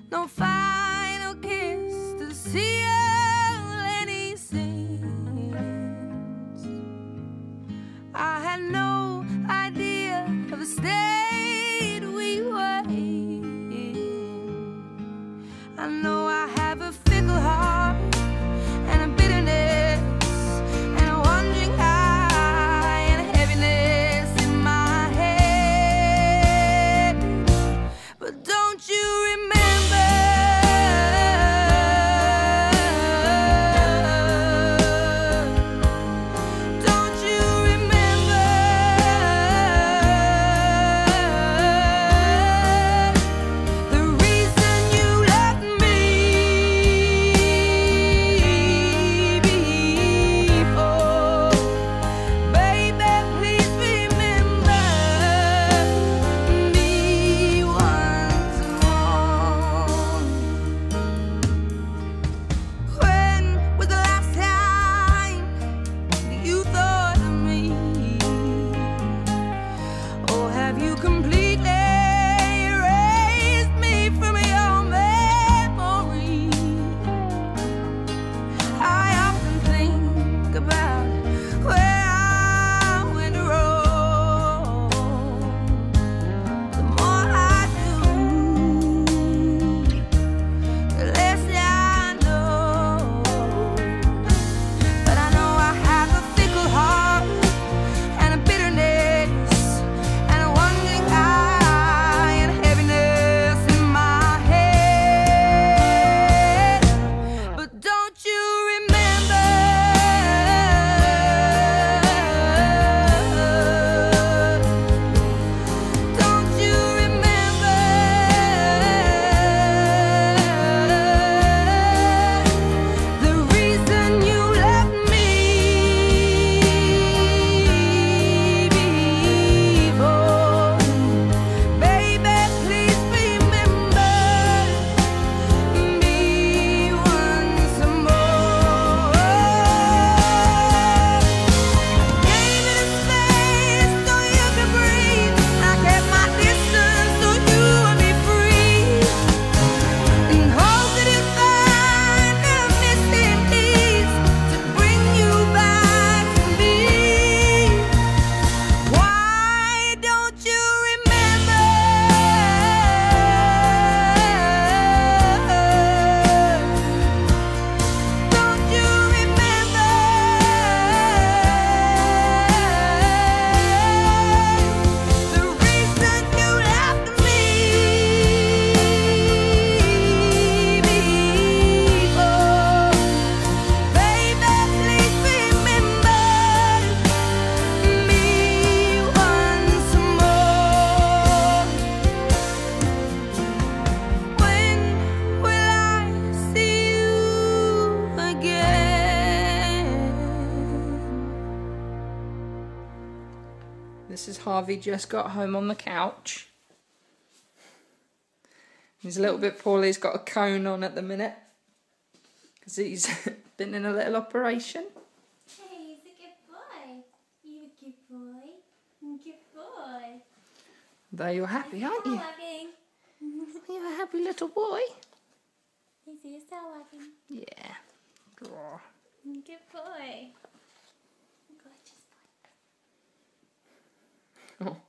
no final kiss to seal any sins. I had no idea of the state we were in. I know I have a fickle heart and a bitterness and a wandering eye and a heaviness in my head. But don't you remember? You completely erased me from your memory. I often think about where I went wrong. The more I do, the less I know. But I know I have a fickle heart and a bitterness. This is Harvey just got home on the couch. He's a little bit poorly, he's got a cone on at the minute. Because he's been in a little operation. Hey, he's a good boy. You a good boy. Good boy. There, you're happy, aren't you? You're a happy little boy. You see your tail wagging? Yeah. Draw. Good boy. Gorgeous boy. Oh.